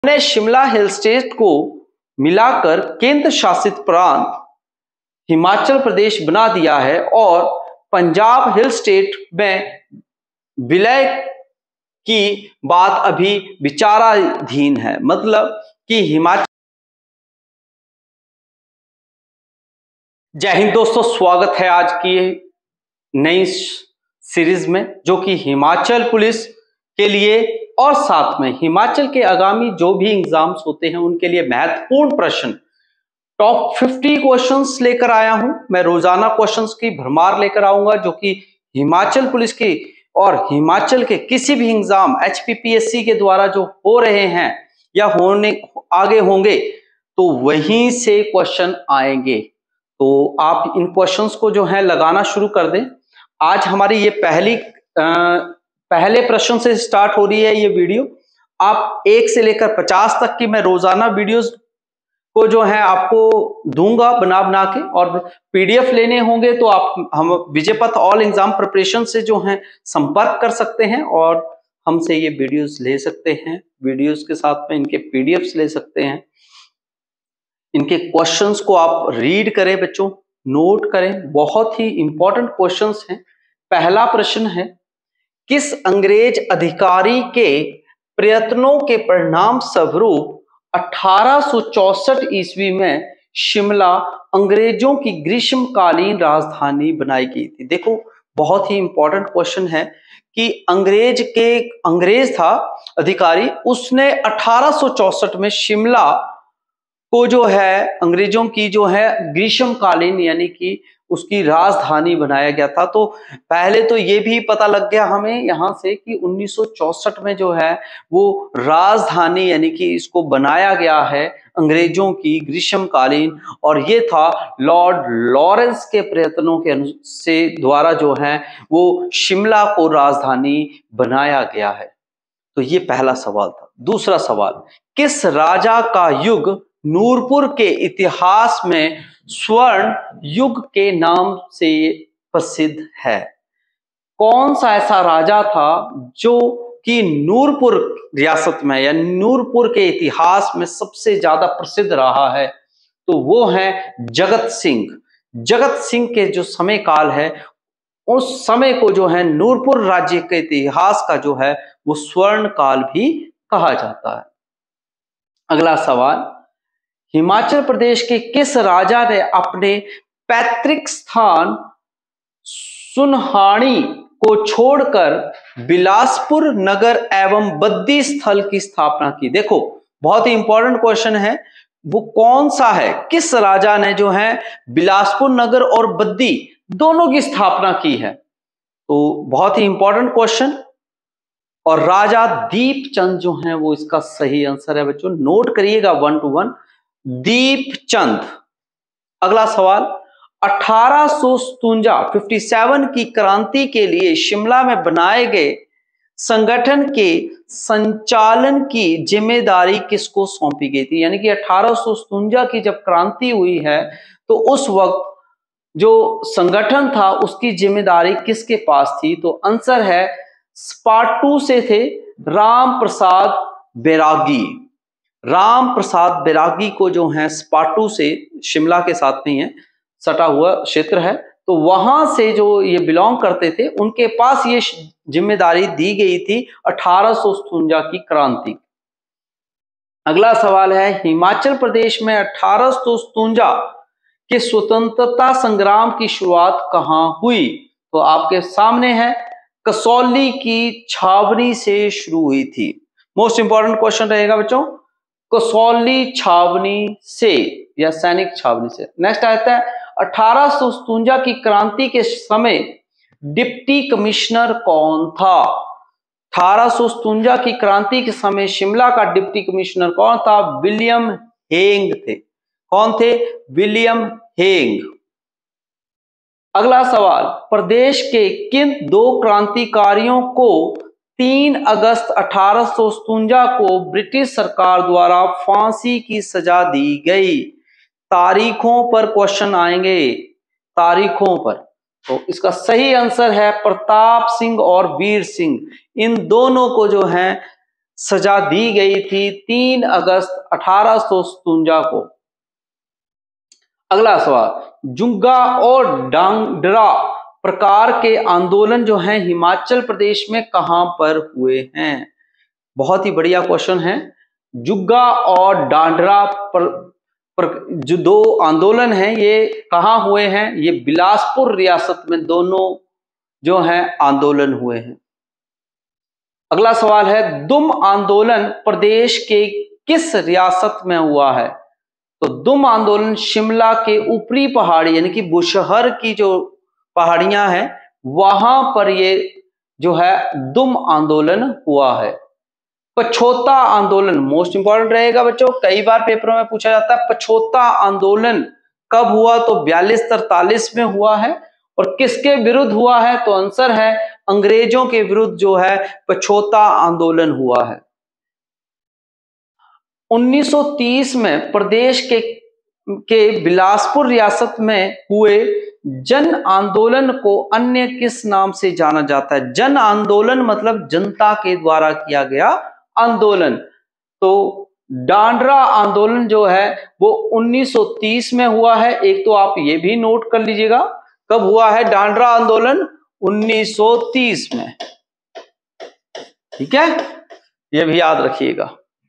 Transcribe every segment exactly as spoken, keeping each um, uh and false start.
ने Shimla hill state को मिलाकर केंद्र शासित प्रांत हिमाचल प्रदेश बना दिया है और पंजाब हिल स्टेट में विलय की बात अभी विचाराधीन है। मतलब कि हिमाचल। जय हिंद दोस्तों, स्वागत है आज की नई सीरीज में, जो कि हिमाचल पुलिस के लिए और साथ में हिमाचल के आगामी जो भी एग्जाम्स होते हैं उनके लिए महत्वपूर्ण प्रश्न, टॉप पचास क्वेश्चंस लेकर आया हूं। मैं रोजाना क्वेश्चंस की भरमार लेकर आऊंगा, जो कि हिमाचल पुलिस की और हिमाचल के किसी भी एग्जाम एचपीपीएससी के द्वारा जो हो रहे हैं या होने आगे होंगे, तो वहीं से क्वेश्चन आएंगे। तो आप इन क्वेश्चंस को जो है लगाना शुरू कर दें। आज हमारी ये पहली आ, पहले प्रश्न से स्टार्ट हो रही है ये वीडियो। आप एक से लेकर पचास तक की मैं रोजाना वीडियोस को जो है आपको दूंगा बना बना के, और पीडीएफ लेने होंगे तो आप हम विजय पथ ऑल एग्जाम प्रिपरेशन से जो है संपर्क कर सकते हैं और हमसे ये वीडियोस ले सकते हैं। वीडियोस के साथ में इनके पीडीएफ्स ले सकते हैं। इनके क्वेश्चंस को आप रीड करें बच्चों, नोट करें, बहुत ही इंपॉर्टेंट क्वेश्चंस हैं। पहला प्रश्न है, किस अंग्रेज अधिकारी के प्रयत्नों के परिणाम स्वरूप अठारह सौ चौसठ ईस्वी में शिमला अंग्रेजों की ग्रीष्मकालीन राजधानी बनाई गई थी? देखो, बहुत ही इंपॉर्टेंट क्वेश्चन है कि अंग्रेज के अंग्रेज था अधिकारी, उसने अठारह सौ चौसठ में शिमला को जो है अंग्रेजों की जो है ग्रीष्मकालीन यानी कि उसकी राजधानी बनाया गया था। तो पहले तो ये भी पता लग गया हमें यहाँ से कि उन्नीस सौ चौसठ में जो है वो राजधानी यानी कि इसको बनाया गया है अंग्रेजों की ग्रीष्मकालीन, और ये था लॉर्ड लॉरेंस के प्रयत्नों के से द्वारा जो है वो शिमला को राजधानी बनाया गया है। तो ये पहला सवाल था। दूसरा सवाल, किस राजा का युग नूरपुर के इतिहास में स्वर्ण युग के नाम से प्रसिद्ध है? कौन सा ऐसा राजा था जो कि नूरपुर रियासत में या नूरपुर के इतिहास में सबसे ज्यादा प्रसिद्ध रहा है? तो वो है जगत सिंह। जगत सिंह के जो समय काल है उस समय को जो है नूरपुर राज्य के इतिहास का जो है वो स्वर्ण काल भी कहा जाता है। अगला सवाल, हिमाचल प्रदेश के किस राजा ने अपने पैतृक स्थान सुनहानी को छोड़कर बिलासपुर नगर एवं बद्दी स्थल की स्थापना की? देखो, बहुत ही इंपॉर्टेंट क्वेश्चन है। वो कौन सा है? किस राजा ने जो है बिलासपुर नगर और बद्दी दोनों की स्थापना की है? तो बहुत ही इंपॉर्टेंट क्वेश्चन, और राजा दीपचंद जो है वो इसका सही आंसर है बच्चों। नोट करिएगा वन टू वन, दीपचंद। अगला सवाल, अठारह सौ सतवंजाह की क्रांति के लिए शिमला में बनाए गए संगठन के संचालन की जिम्मेदारी किसको सौंपी गई थी? यानी कि अठारह सौ सतवंजाह की जब क्रांति हुई है तो उस वक्त जो संगठन था उसकी जिम्मेदारी किसके पास थी? तो आंसर है स्पाटू से थे राम प्रसाद बैरागी। राम प्रसाद बैरागी को जो है स्पाटू से, शिमला के साथ नहीं है, सटा हुआ क्षेत्र है, तो वहां से जो ये बिलोंग करते थे उनके पास ये जिम्मेदारी दी गई थी अठारह सौ सतवंजाह की क्रांति। अगला सवाल है, हिमाचल प्रदेश में अठारह सौ सतवंजाह के स्वतंत्रता संग्राम की शुरुआत कहां हुई? तो आपके सामने है, कसौली की छावनी से शुरू हुई थी। मोस्ट इंपॉर्टेंट क्वेश्चन रहेगा बच्चों, कसौली छावनी से या सैनिक छावनी से। नेक्स्ट आता है, अठारह सौ सतवंजाह की क्रांति के समय डिप्टी कमिश्नर कौन था? अठारह सौ सतवंजाह की क्रांति के समय शिमला का डिप्टी कमिश्नर कौन था? विलियम हेंग थे। कौन थे? विलियम हेंग। अगला सवाल, प्रदेश के किन दो क्रांतिकारियों को तीन अगस्त अठारह सौ सतवंजाह को ब्रिटिश सरकार द्वारा फांसी की सजा दी गई? तारीखों पर क्वेश्चन आएंगे, तारीखों पर। तो इसका सही आंसर है प्रताप सिंह और वीर सिंह। इन दोनों को जो है सजा दी गई थी तीन अगस्त अठारह सौ सतवंजा को। अगला सवाल, जुग्गा और डांगड्रा प्रकार के आंदोलन जो हैं हिमाचल प्रदेश में कहां पर हुए हैं? बहुत ही बढ़िया क्वेश्चन है। जुग्गा और डांगड्रा पर, पर जो दो आंदोलन हैं ये कहां हुए हैं? ये बिलासपुर रियासत में दोनों जो हैं आंदोलन हुए हैं। अगला सवाल है, दुम आंदोलन प्रदेश के किस रियासत में हुआ है? तो दुम आंदोलन शिमला के ऊपरी पहाड़ी यानी कि बुशहर की जो पहाड़ियां हैं वहां पर ये जो है दुम आंदोलन हुआ है। पछोता आंदोलन मोस्ट इंपॉर्टेंट रहेगा बच्चों, कई बार पेपरों में पूछा जाता है पछोता आंदोलन कब हुआ? तो बयालीस तरतालीस में हुआ है। और किसके विरुद्ध हुआ है? तो आंसर है अंग्रेजों के विरुद्ध जो है पछोता आंदोलन हुआ है। उन्नीस सौ तीस में प्रदेश के के बिलासपुर रियासत में हुए जन आंदोलन को अन्य किस नाम से जाना जाता है? जन आंदोलन मतलब जनता के द्वारा किया गया आंदोलन। तो डांडरा आंदोलन जो है वो उन्नीस सौ तीस में हुआ है। एक तो आप ये भी नोट कर लीजिएगा, कब हुआ है डांडरा आंदोलन? उन्नीस सौ तीस में। ठीक है, ये भी याद रखिएगा।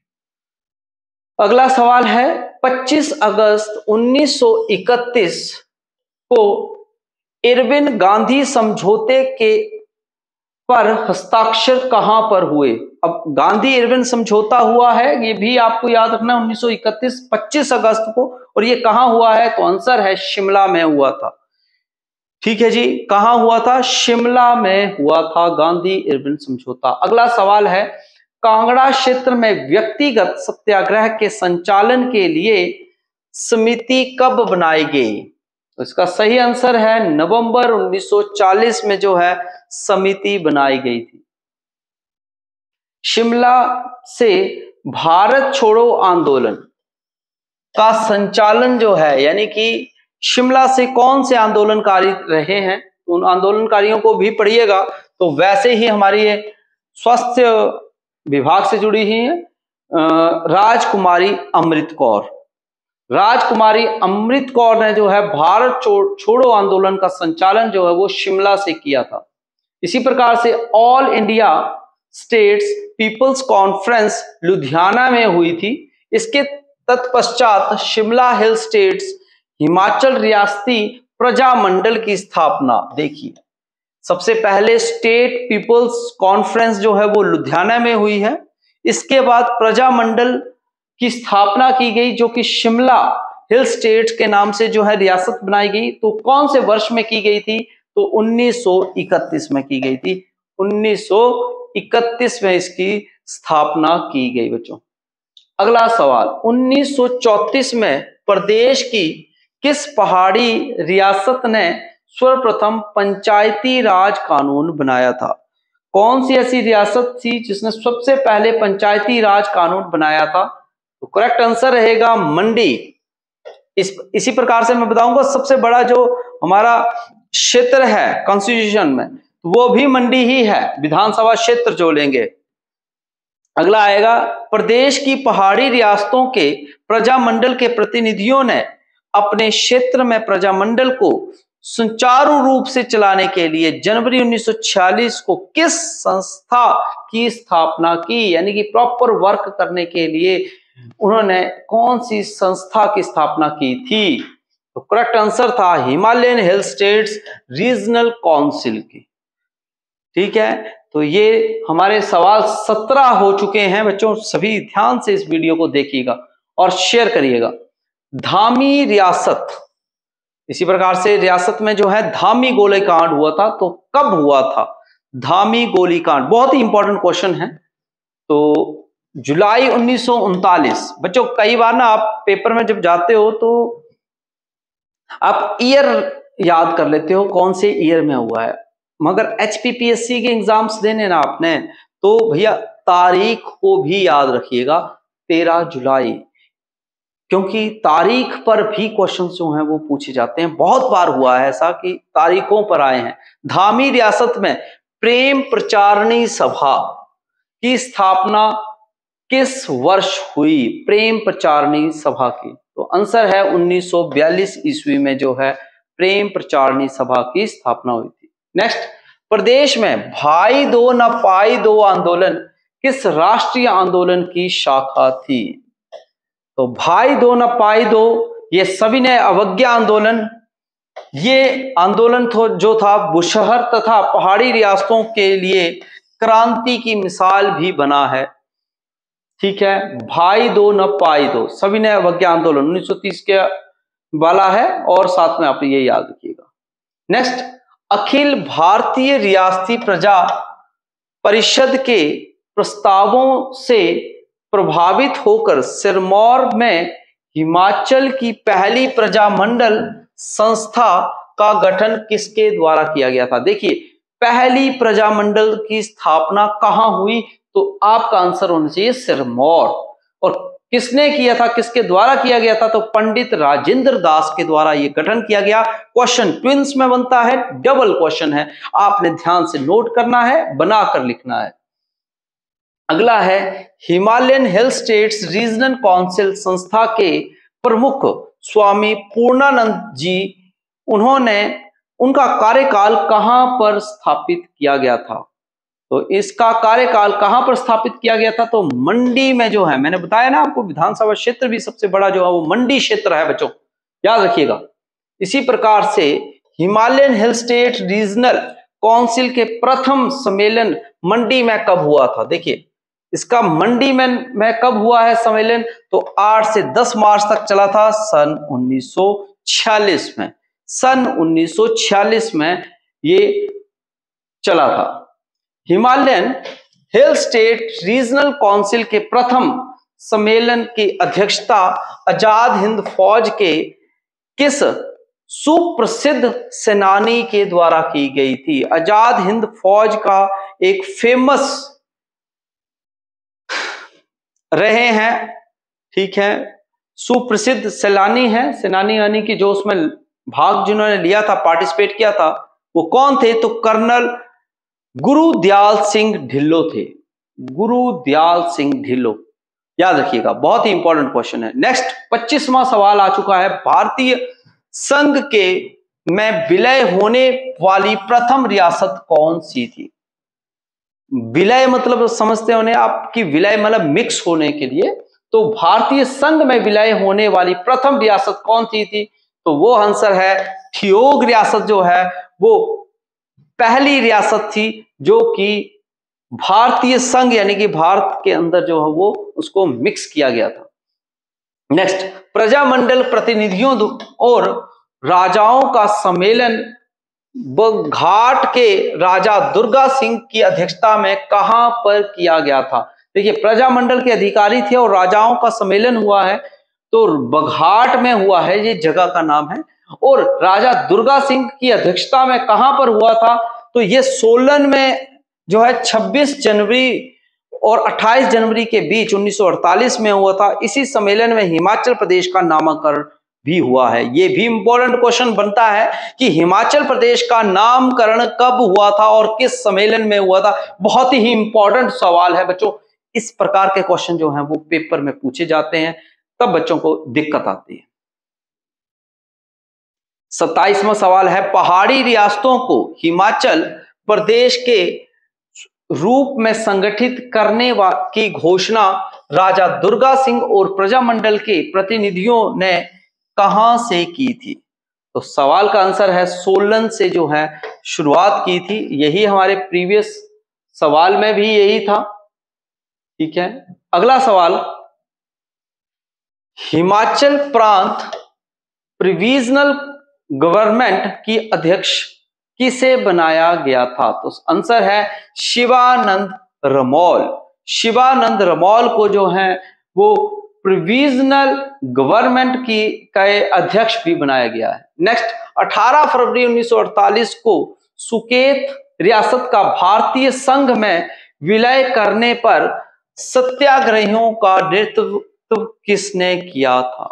अगला सवाल है, पच्चीस अगस्त उन्नीस सौ इकतीस को इरविन गांधी समझौते के पर हस्ताक्षर कहां पर हुए? अब गांधी इरविन समझौता हुआ है, ये भी आपको याद रखना, उन्नीस सौ इकतीस पच्चीस अगस्त को। और ये कहां हुआ है? तो आंसर है शिमला में हुआ था। ठीक है जी, कहां हुआ था? शिमला में हुआ था गांधी इरविन समझौता। अगला सवाल है, कांगड़ा क्षेत्र में व्यक्तिगत सत्याग्रह के संचालन के लिए समिति कब बनाई गई? तो इसका सही आंसर है नवंबर उन्नीस सौ चालीस में जो है समिति बनाई गई थी। शिमला से भारत छोड़ो आंदोलन का संचालन जो है, यानी कि शिमला से कौन से आंदोलनकारी रहे हैं, उन आंदोलनकारियों को भी पढ़िएगा। तो वैसे ही हमारी ये स्वास्थ्य विभाग से जुड़ी हुई है राजकुमारी अमृत कौर। राजकुमारी अमृत कौर ने जो है भारत छोड़ो आंदोलन का संचालन जो है वो शिमला से किया था। इसी प्रकार से All India States Peoples Conference Ludhiana में हुई थी। इसके तत्पश्चात शिमला हिल स्टेट्स हिमाचल रियासती प्रजामंडल की स्थापना। देखिए, सबसे पहले स्टेट पीपल्स कॉन्फ्रेंस जो है वो लुधियाना में हुई है। इसके बाद प्रजामंडल की स्थापना की गई जो कि शिमला हिल स्टेट्स के नाम से जो है रियासत बनाई गई। तो कौन से वर्ष में की गई थी? तो उन्नीस सौ इकतीस में की गई थी। उन्नीस सौ इकतीस में इसकी स्थापना की गई बच्चों। अगला सवाल, उन्नीस सौ चौंतीस में प्रदेश की किस पहाड़ी रियासत ने सर्वप्रथम पंचायती राज कानून बनाया था? कौन सी ऐसी रियासत थी जिसने सबसे पहले पंचायती राज कानून बनाया था? तो करेक्ट आंसर रहेगा मंडी। इस इसी प्रकार से मैं बताऊंगा सबसे बड़ा जो हमारा क्षेत्र है कॉन्स्टिट्यूशन में वो भी मंडी ही है, विधानसभा क्षेत्र जो लेंगे। अगला आएगा, प्रदेश की पहाड़ी रियासतों के प्रजामंडल के प्रतिनिधियों ने अपने क्षेत्र में प्रजामंडल को सुचारू रूप से चलाने के लिए जनवरी उन्नीस सौ छियालीस को किस संस्था की स्थापना की? यानी कि प्रॉपर वर्क करने के लिए उन्होंने कौन सी संस्था की स्थापना की थी? तो करेक्ट आंसर था Himalayan Hill States Regional Council की। ठीक है, तो ये हमारे सवाल सत्रह हो चुके हैं बच्चों। सभी ध्यान से इस वीडियो को देखिएगा और शेयर करिएगा। धामी रियासत, इसी प्रकार से रियासत में जो है धामी गोलीकांड हुआ था, तो कब हुआ था धामी गोलीकांड? बहुत ही इंपॉर्टेंट क्वेश्चन है। तो जुलाई उन्नीस सौ उनतालीस। बच्चों कई बार ना आप पेपर में जब जाते हो तो आप ईयर याद कर लेते हो कौन से ईयर में हुआ है, मगर एचपीपीएससी के एग्जाम्स देने ना आपने तो भैया तारीख को भी याद रखिएगा, तेरह जुलाई, क्योंकि तारीख पर भी क्वेश्चन जो हैं वो पूछे जाते हैं। बहुत बार हुआ है ऐसा कि तारीखों पर आए हैं। धामी रियासत में प्रेम प्रचारणी सभा की स्थापना किस वर्ष हुई प्रेम प्रचारिणी सभा की? तो आंसर है उन्नीस सौ बयालीस ईस्वी में जो है प्रेम प्रचारिणी सभा की स्थापना हुई थी। नेक्स्ट, प्रदेश में भाई दो न पाई दो आंदोलन किस राष्ट्रीय आंदोलन की शाखा थी? तो भाई दो न पाई दो ये सविनय अवज्ञा आंदोलन, ये आंदोलन तो जो था बुशहर तथा पहाड़ी रियासतों के लिए क्रांति की मिसाल भी बना है। ठीक है, भाई दो न पाई दो सविनय अवज्ञा आंदोलन उन्नीस सौ तीस के वाला है और साथ में आप ये याद रखिएगा। नेक्स्ट, अखिल भारतीय रियासती प्रजा परिषद के प्रस्तावों से प्रभावित होकर सिरमौर में हिमाचल की पहली प्रजामंडल संस्था का गठन किसके द्वारा किया गया था? देखिए, पहली प्रजामंडल की स्थापना कहां हुई? तो आपका आंसर होना चाहिए सिरमौर। और किसने किया था, किसके द्वारा किया गया था? तो पंडित राजेंद्र दास के द्वारा यह गठन किया गया। क्वेश्चन ट्विंस में बनता है, डबल क्वेश्चन है, आपने ध्यान से नोट करना है, बनाकर लिखना है। अगला है, Himalayan Hill States Regional Council संस्था के प्रमुख स्वामी पूर्णानंद जी, उन्होंने उनका कार्यकाल कहां पर स्थापित किया गया था? तो इसका कार्यकाल कहां पर स्थापित किया गया था? तो मंडी में जो है, मैंने बताया ना आपको विधानसभा क्षेत्र भी सबसे बड़ा जो है वो मंडी क्षेत्र है बच्चों, याद रखिएगा। इसी प्रकार से Himalayan Hill State Regional Council के प्रथम सम्मेलन मंडी में कब हुआ था? देखिए, इसका मंडी में, में कब हुआ है सम्मेलन? तो आठ से दस मार्च तक चला था, सन उन्नीस सौ छियालीस में। सन उन्नीस सौ छियालीस में ये चला था। Himalayan Hill State Regional Council के प्रथम सम्मेलन की अध्यक्षता आजाद हिंद फौज के किस सुप्रसिद्ध सेनानी के द्वारा की गई थी? आजाद हिंद फौज का एक फेमस रहे हैं, ठीक है, सुप्रसिद्ध सेनानी है, सेनानी यानी कि जो उसमें भाग जिन्होंने लिया था, पार्टिसिपेट किया था, वो कौन थे? तो कर्नल गुरुदयाल सिंह ढिल्लो थे। गुरुदयाल सिंह ढिल्लो, याद रखिएगा, बहुत ही इंपॉर्टेंट क्वेश्चन है। नेक्स्ट, पच्चीसवां सवाल आ चुका है, भारतीय संघ के में विलय होने वाली प्रथम रियासत कौन सी थी? विलय मतलब समझते होने आपकी, विलय मतलब मिक्स होने के लिए। तो भारतीय संघ में विलय होने वाली प्रथम रियासत कौन सी थी? तो वो आंसर है ठियोग रियासत जो है वो पहली रियासत थी जो कि भारतीय संघ यानी कि भारत के अंदर जो है वो उसको मिक्स किया गया था। नेक्स्ट, प्रजामंडल प्रतिनिधियों और राजाओं का सम्मेलन बघाट के राजा दुर्गा सिंह की अध्यक्षता में कहां पर किया गया था? देखिए, प्रजामंडल के अधिकारी थे और राजाओं का सम्मेलन हुआ है तो बघाट में हुआ है, ये जगह का नाम है। और राजा दुर्गा सिंह की अध्यक्षता में कहां पर हुआ था? तो ये सोलन में जो है छब्बीस जनवरी और अट्ठाईस जनवरी के बीच उन्नीस सौ अड़तालीस में हुआ था। इसी सम्मेलन में हिमाचल प्रदेश का नामकरण भी हुआ है। ये भी इंपॉर्टेंट क्वेश्चन बनता है कि हिमाचल प्रदेश का नामकरण कब हुआ था और किस सम्मेलन में हुआ था। बहुत ही इंपॉर्टेंट सवाल है बच्चों, इस प्रकार के क्वेश्चन जो हैं वो पेपर में पूछे जाते हैं, तब बच्चों को दिक्कत आती है। सत्ताईसवां सवाल है, पहाड़ी रियासतों को हिमाचल प्रदेश के रूप में संगठित करने की घोषणा राजा दुर्गा सिंह और प्रजामंडल के प्रतिनिधियों ने कहां से की थी? तो सवाल का आंसर है सोलन से जो है शुरुआत की थी। यही हमारे प्रीवियस सवाल में भी यही था, ठीक है। अगला सवाल, हिमाचल प्रांत प्रोविजनल गवर्नमेंट की अध्यक्ष किसे बनाया गया था? तो आंसर है शिवानंद रमौल। शिवानंद रमौल को जो है वो प्रोविजनल गवर्नमेंट की का अध्यक्ष भी बनाया गया है। नेक्स्ट, अठारह फरवरी उन्नीस सौ अड़तालीस को सुकेत रियासत का भारतीय संघ में विलय करने पर सत्याग्रहियों का नेतृत्व किसने किया था?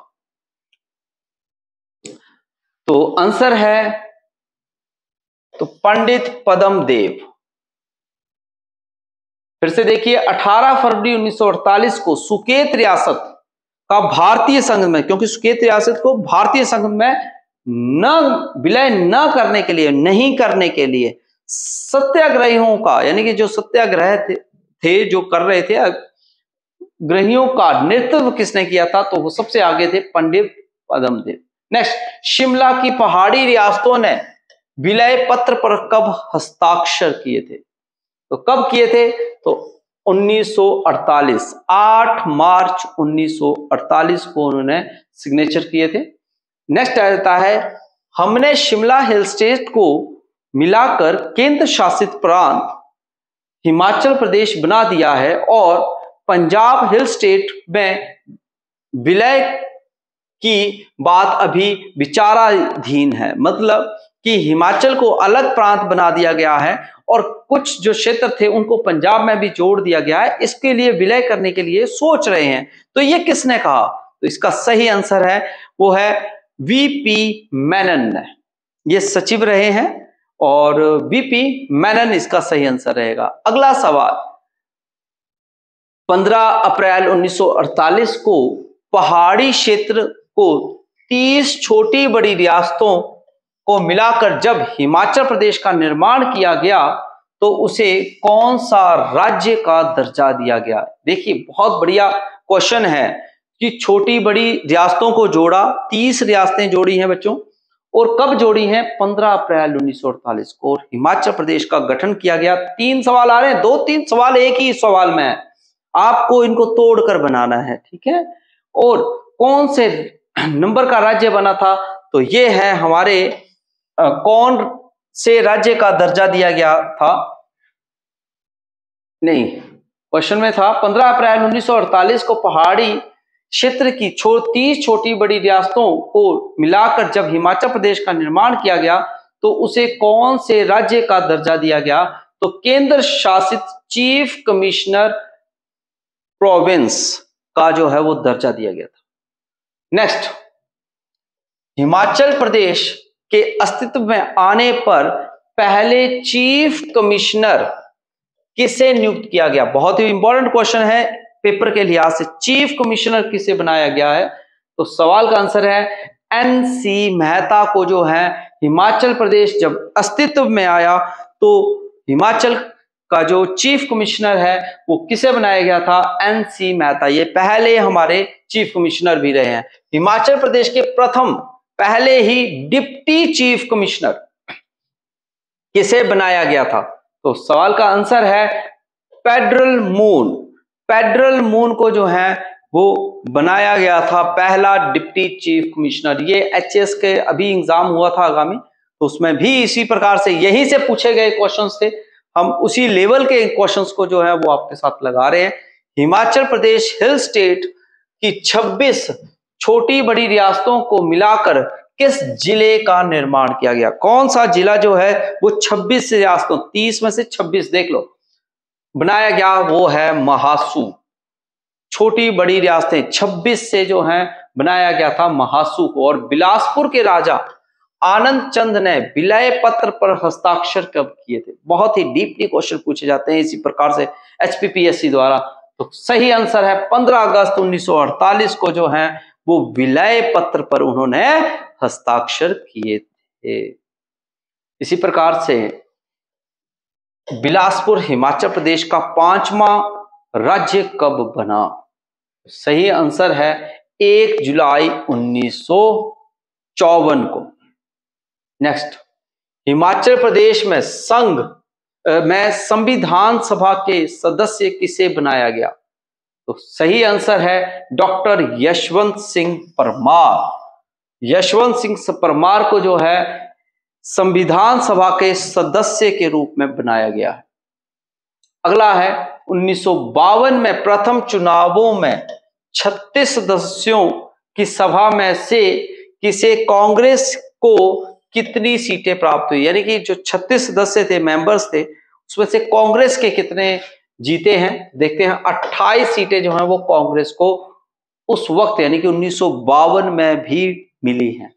तो आंसर है तो पंडित पद्मदेव। फिर से देखिए, अठारह फरवरी उन्नीस सौ अड़तालीस को सुकेत रियासत का भारतीय संघ में, क्योंकि सुकेत रियासत को भारतीय संघ में न विलय न करने के लिए, नहीं करने के लिए सत्याग्रहियों का, यानी कि जो सत्याग्रह थे, थे जो कर रहे थे ग्रहियों का नेतृत्व किसने किया था? तो वो सबसे आगे थे पंडित पद्मदेव। नेक्स्ट, शिमला की पहाड़ी रियासतों ने विलय पत्र पर कब हस्ताक्षर किए थे? तो कब किए थे? तो उन्नीस सौ अड़तालीस, आठ मार्च उन्नीस सौ अड़तालीस को उन्होंने सिग्नेचर किए थे। नेक्स्ट आ जाता है, हमने शिमला हिल स्टेट को मिलाकर केंद्र शासित प्रांत हिमाचल प्रदेश बना दिया है और पंजाब हिल स्टेट में विलय की बात अभी विचाराधीन है। मतलब कि हिमाचल को अलग प्रांत बना दिया गया है और कुछ जो क्षेत्र थे उनको पंजाब में भी जोड़ दिया गया है, इसके लिए विलय करने के लिए सोच रहे हैं। तो ये किसने कहा? तो इसका सही आंसर है वो है वीपी मेनन ने, ये सचिव रहे हैं और वीपी मेनन इसका सही आंसर रहेगा। अगला सवाल, पंद्रह अप्रैल उन्नीस सौ अड़तालीस को पहाड़ी क्षेत्र को तीस छोटी बड़ी रियासतों को मिलाकर जब हिमाचल प्रदेश का निर्माण किया गया तो उसे कौन सा राज्य का दर्जा दिया गया? देखिए, बहुत बढ़िया क्वेश्चन है कि छोटी बड़ी रियासतों को जोड़ा, तीस रियासतें जोड़ी हैं बच्चों, और कब जोड़ी हैं? पंद्रह अप्रैल उन्नीस सौ अड़तालीस को, और हिमाचल प्रदेश का गठन किया गया। तीन सवाल आ रहे हैं, दो तीन सवाल एक ही सवाल में है, आपको इनको तोड़कर बनाना है, ठीक है। और कौन से नंबर का राज्य बना था? तो ये है हमारे आ, कौन से राज्य का दर्जा दिया गया था? नहीं, क्वेश्चन में था पंद्रह अप्रैल उन्नीस सौ अड़तालीस को पहाड़ी क्षेत्र की छो, तीस छोटी बड़ी रियासतों को मिलाकर जब हिमाचल प्रदेश का निर्माण किया गया तो उसे कौन से राज्य का दर्जा दिया गया? तो केंद्र शासित चीफ कमिश्नर प्रोविंस का जो है वो दर्जा दिया गया था। नेक्स्ट, हिमाचल प्रदेश के अस्तित्व में आने पर पहले चीफ कमिश्नर किसे नियुक्त किया गया? बहुत ही इंपॉर्टेंट क्वेश्चन है पेपर के लिहाज से, चीफ कमिश्नर किसे बनाया गया है? तो सवाल का आंसर है एन सी मेहता को जो है हिमाचल प्रदेश जब अस्तित्व में आया तो हिमाचल का जो चीफ कमिश्नर है वो किसे बनाया गया था? N C Mehta. ये पहले हमारे चीफ कमिश्नर भी रहे हैं। हिमाचल प्रदेश के प्रथम पहले ही डिप्टी चीफ कमिश्नर किसे बनाया गया था? तो सवाल का आंसर है पेड्रल मून। पेड्रल मून को जो है वो बनाया गया था पहला डिप्टी चीफ कमिश्नर। ये एचएस के अभी एग्जाम हुआ था आगामी, तो उसमें भी इसी प्रकार से यहीं से पूछे गए क्वेश्चंस थे। हम उसी लेवल के क्वेश्चंस को जो है वो आपके साथ लगा रहे हैं। हिमाचल प्रदेश हिल स्टेट की छब्बीस छोटी बड़ी रियासतों को मिलाकर किस जिले का निर्माण किया गया? कौन सा जिला जो है वो छब्बीस रियासतों, तीस में से छब्बीस देख लो, बनाया गया? वो है महासू। छोटी बड़ी रियासतें छब्बीस से जो है बनाया गया था महासू को। और बिलासपुर के राजा आनंद चंद ने विलय पत्र पर हस्ताक्षर कब किए थे? बहुत ही डीपली क्वेश्चन पूछे जाते हैं इसी प्रकार से एचपीपीएससी द्वारा। तो सही आंसर है पंद्रह अगस्त उन्नीस सौ अड़तालीस को जो है वो विलय पत्र पर उन्होंने हस्ताक्षर किए थे। इसी प्रकार से बिलासपुर हिमाचल प्रदेश का पांचवा राज्य कब बना? सही आंसर है एक जुलाई उन्नीस सौ चौवन को। नेक्स्ट, हिमाचल प्रदेश में संघ में संविधान सभा के सदस्य किसे बनाया गया? तो सही आंसर है डॉक्टर यशवंत सिंह परमार। यशवंत सिंह परमार को जो है संविधान सभा के सदस्य के रूप में बनाया गया है। अगला है उन्नीस सौ बावन में प्रथम चुनावों में छत्तीस सदस्यों की सभा में से किसे कांग्रेस को कितनी सीटें प्राप्त हुई? यानी कि जो छत्तीस सदस्य थे, मेंबर्स थे, उसमें से कांग्रेस के कितने जीते हैं? देखते हैं। अट्ठाईस सीटें जो हैं वो कांग्रेस को उस वक्त यानी कि उन्नीस सौ बावन में भी मिली हैं।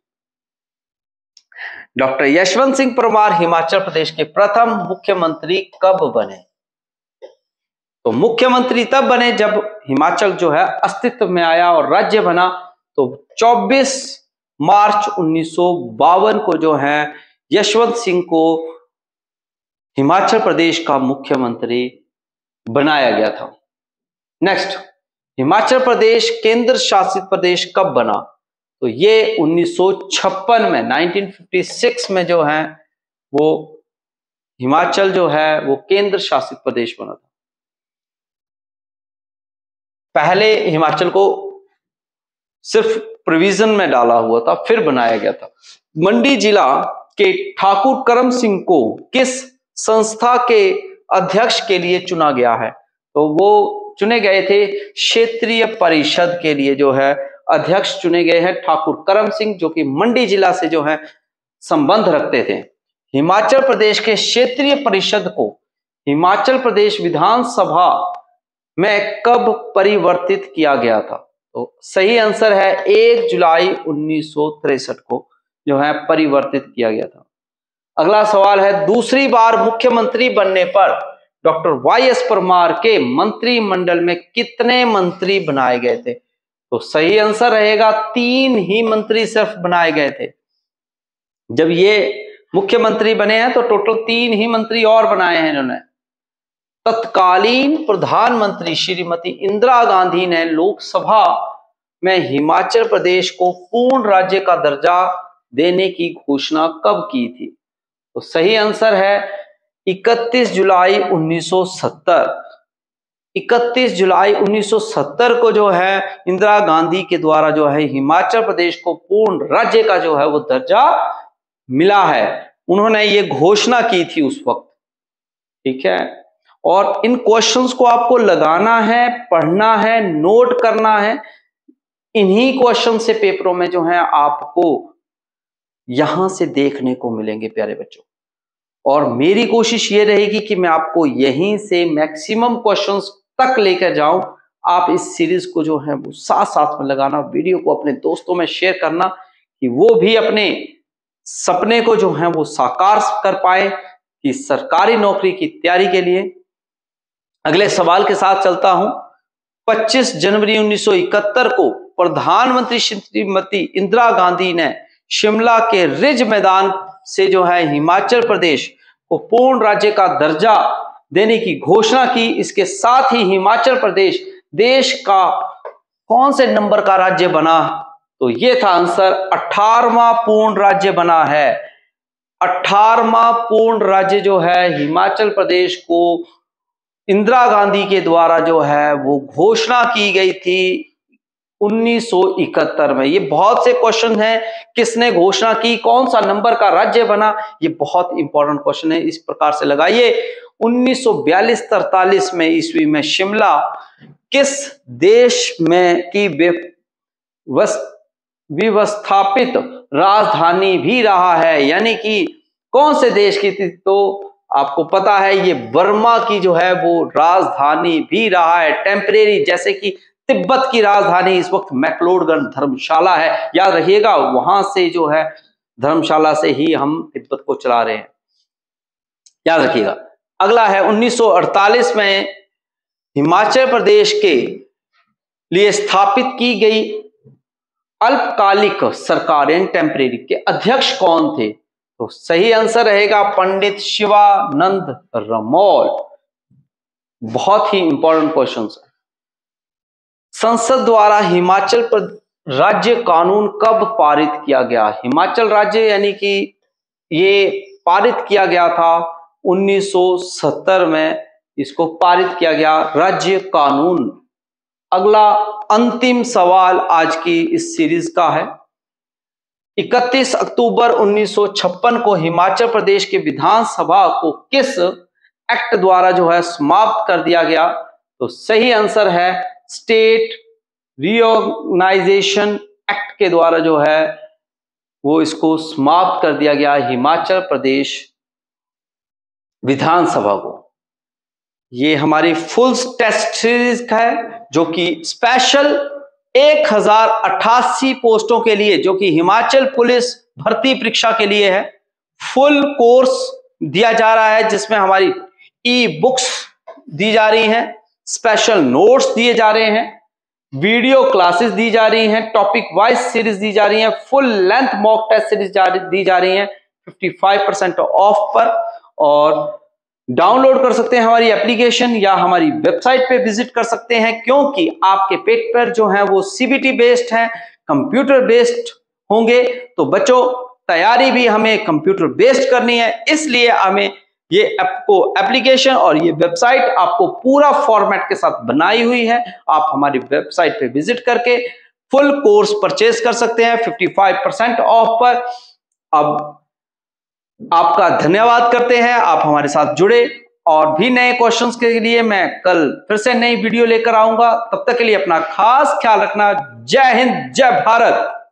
डॉक्टर यशवंत सिंह परमार हिमाचल प्रदेश के प्रथम मुख्यमंत्री कब बने? तो मुख्यमंत्री तब बने जब हिमाचल जो है अस्तित्व में आया और राज्य बना। तो चौबीस मार्च उन्नीस सौ बावन को जो है यशवंत सिंह को हिमाचल प्रदेश का मुख्यमंत्री बनाया गया था। नेक्स्ट, हिमाचल प्रदेश केंद्र शासित प्रदेश कब बना? तो ये उन्नीस सौ छप्पन में उन्नीस सौ छप्पन में जो है वो हिमाचल जो है वो केंद्र शासित प्रदेश बना था। पहले हिमाचल को सिर्फ प्रोविजन में डाला हुआ था, फिर बनाया गया था। मंडी जिला के ठाकुर करम सिंह को किस संस्था के अध्यक्ष के लिए चुना गया है? तो वो चुने गए थे क्षेत्रीय परिषद के लिए जो है अध्यक्ष चुने गए हैं ठाकुर करम सिंह, जो कि मंडी जिला से जो है संबंध रखते थे। हिमाचल प्रदेश के क्षेत्रीय परिषद को हिमाचल प्रदेश विधानसभा में कब परिवर्तित किया गया था? तो सही आंसर है एक जुलाई उन्नीस सौ तिरसठ को जो है परिवर्तित किया गया था। अगला सवाल है, दूसरी बार मुख्यमंत्री बनने पर डॉक्टर वाई एस परमार के मंत्रिमंडल में कितने मंत्री बनाए गए थे? तो सही आंसर रहेगा तीन ही मंत्री सिर्फ बनाए गए थे। जब ये मुख्यमंत्री बने हैं तो टोटल तीन ही मंत्री और बनाए हैं इन्होंने। तत्कालीन प्रधानमंत्री श्रीमती इंदिरा गांधी ने लोकसभा में हिमाचल प्रदेश को पूर्ण राज्य का दर्जा देने की घोषणा कब की थी? तो सही आंसर है इकतीस जुलाई उन्नीस सौ सत्तर। इकतीस जुलाई उन्नीस सौ सत्तर को जो है इंदिरा गांधी के द्वारा जो है हिमाचल प्रदेश को पूर्ण राज्य का जो है वो दर्जा मिला है। उन्होंने ये घोषणा की थी उस वक्त। ठीक है, और इन क्वेश्चंस को आपको लगाना है, पढ़ना है, नोट करना है। इन्हीं क्वेश्चन से पेपरों में जो है आपको यहां से देखने को मिलेंगे प्यारे बच्चों। और मेरी कोशिश ये रहेगी कि मैं आपको यहीं से मैक्सिमम क्वेश्चंस तक लेकर जाऊं। आप इस सीरीज को जो है वो साथ साथ में लगाना, वीडियो को अपने दोस्तों में शेयर करना कि वो भी अपने सपने को जो है वो साकार कर पाए कि सरकारी नौकरी की तैयारी के लिए। अगले सवाल के साथ चलता हूं। पच्चीस जनवरी उन्नीस सौ इकहत्तर को प्रधानमंत्री श्रीमती इंदिरा गांधी ने शिमला के रिज मैदान से जो है हिमाचल प्रदेश को पूर्ण राज्य का दर्जा देने की घोषणा की। इसके साथ ही हिमाचल प्रदेश देश का कौन से नंबर का राज्य बना? तो ये था आंसर अठारहवां पूर्ण राज्य बना है। अठारहवां पूर्ण राज्य जो है हिमाचल प्रदेश को इंदिरा गांधी के द्वारा जो है वो घोषणा की गई थी उन्नीस सौ इकहत्तर में। ये बहुत से क्वेश्चन हैं, किसने घोषणा की, कौन सा नंबर का राज्य बना, ये बहुत इंपॉर्टेंट क्वेश्चन है। इस प्रकार से लगाइए, उन्नीस सौ बयालीस तरतालीस में ईस्वी में शिमला किस देश में की व्यवस्थापित राजधानी भी रहा है? यानी कि कौन से देश की थी? तो आपको पता है ये बर्मा की जो है वो राजधानी भी रहा है टेम्परेरी। जैसे कि तिब्बत की राजधानी इस वक्त मैक्लोडगंज धर्मशाला है, याद रखिएगा, वहां से जो है धर्मशाला से ही हम तिब्बत को चला रहे हैं, याद रखिएगा। अगला है उन्नीस सौ अड़तालीस में हिमाचल प्रदेश के लिए स्थापित की गई अल्पकालिक सरकार यानी टेम्परेरी के अध्यक्ष कौन थे? तो सही आंसर रहेगा पंडित शिवानंद रमौल। बहुत ही इंपॉर्टेंट क्वेश्चन है। संसद द्वारा हिमाचल राज्य कानून कब पारित किया गया? हिमाचल राज्य यानी कि ये पारित किया गया था उन्नीस सौ सत्तर में, इसको पारित किया गया राज्य कानून। अगला अंतिम सवाल आज की इस सीरीज का है। इकतीस अक्टूबर उन्नीस सौ छप्पन को हिमाचल प्रदेश के विधानसभा को किस एक्ट द्वारा जो है समाप्त कर दिया गया? तो सही आंसर है स्टेट रिऑर्गेनाइजेशन एक्ट के द्वारा जो है वो इसको समाप्त कर दिया गया हिमाचल प्रदेश विधानसभा को। ये हमारी फुल टेस्ट सीरीज है जो कि स्पेशल एक हजार अट्ठासी पोस्टों के लिए, जो कि हिमाचल पुलिस भर्ती परीक्षा के लिए है। फुल कोर्स दिया जा रहा है जिसमें हमारी ई बुक्स दी जा रही हैं, स्पेशल नोट्स दिए जा रहे हैं, वीडियो क्लासेस दी जा रही हैं, टॉपिक वाइज सीरीज दी जा रही हैं, full length mock test series दी जा रही हैं पचपन परसेंट ऑफ पर। और डाउनलोड कर सकते हैं हमारी एप्लीकेशन या हमारी वेबसाइट पे विजिट कर सकते हैं, क्योंकि आपके पेपर जो हैं वो सीबीटी बेस्ड हैं, कंप्यूटर बेस्ड होंगे। तो बच्चों, तैयारी भी हमें कंप्यूटर बेस्ड करनी है, इसलिए हमें ये आपको एप्लीकेशन और ये वेबसाइट आपको पूरा फॉर्मेट के साथ बनाई हुई है। आप हमारी वेबसाइट पे विजिट करके फुल कोर्स परचेज कर सकते हैं पचपन परसेंट ऑफ पर। अब आपका धन्यवाद करते हैं, आप हमारे साथ जुड़े, और भी नए क्वेश्चंस के लिए मैं कल फिर से नई वीडियो लेकर आऊंगा। तब तक के लिए अपना खास ख्याल रखना। जय हिंद, जय भारत।